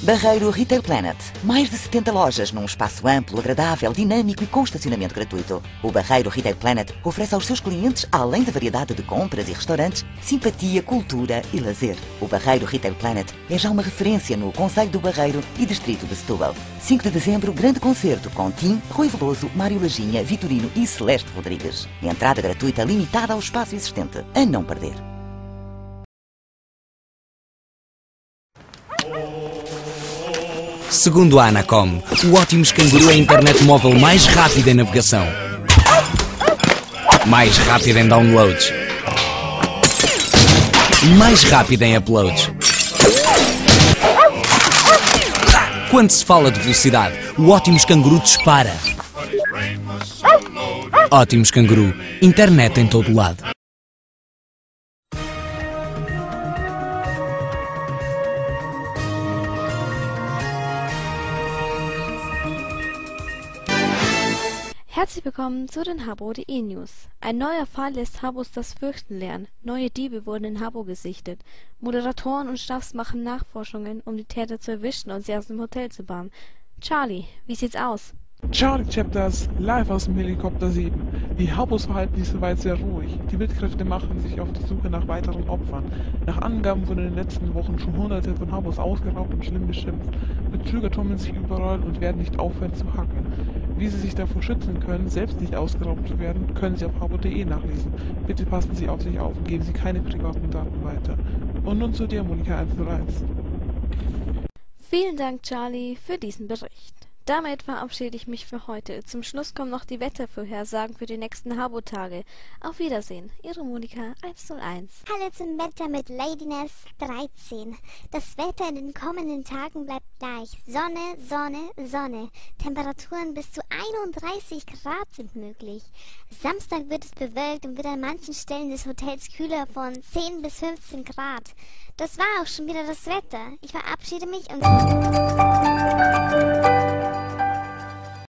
Barreiro Retail Planet. Mais de 70 lojas num espaço amplo, agradável, dinâmico e com estacionamento gratuito. O Barreiro Retail Planet oferece aos seus clientes, além da variedade de compras e restaurantes, simpatia, cultura e lazer. O Barreiro Retail Planet é já uma referência no concelho do Barreiro e distrito de Setúbal. 5 de dezembro, grande concerto com Tim, Rui Veloso, Mário Lajinha, Vitorino e Celeste Rodrigues. Entrada gratuita limitada ao espaço existente. A não perder. Segundo a Anacom, o Ótimos Canguru é a internet móvel mais rápida em navegação, mais rápida em downloads, mais rápida em uploads. Quando se fala de velocidade, o Ótimos Canguru dispara. Ótimos Canguru, internet em todo lado. Herzlich willkommen zu den Habbo.de News. Ein neuer Fall lässt Habbos das Fürchten lernen. Neue Diebe wurden in Habbo gesichtet. Moderatoren und Staffs machen Nachforschungen, um die Täter zu erwischen und sie aus dem Hotel zu bannen. Charlie, wie sieht's aus? Charlie Chapters, live aus dem Helikopter 7. Die Habbos verhalten sich soweit sehr ruhig. Die Mitkräfte machen sich auf die Suche nach weiteren Opfern. Nach Angaben wurden in den letzten Wochen schon Hunderte von Habbos ausgeraubt und schlimm beschimpft. Betrüger tummeln sich überall und werden nicht aufhören zu hackeln. Wie sie sich davor schützen können, selbst nicht ausgeraubt zu werden, können Sie auf habbo.de nachlesen. Bitte passen Sie auf sich auf und geben Sie keine privaten Daten weiter. Und nun zu dir, Monika 101. Vielen Dank, Charlie, für diesen Bericht. Damit verabschiede ich mich für heute. Zum Schluss kommen noch die Wettervorhersagen für die nächsten Habbo-Tage. Auf Wiedersehen, Ihre Monika 101. Hallo zum Wetter mit Ladiness 13. Das Wetter in den kommenden Tagen bleibt gleich. Sonne, Sonne, Sonne. Temperaturen bis zu 31 Grad sind möglich. Samstag wird es bewölkt und wird an manchen Stellen des Hotels kühler von 10 bis 15 Grad. Das war auch schon wieder das Wetter. Ich verabschiede mich und...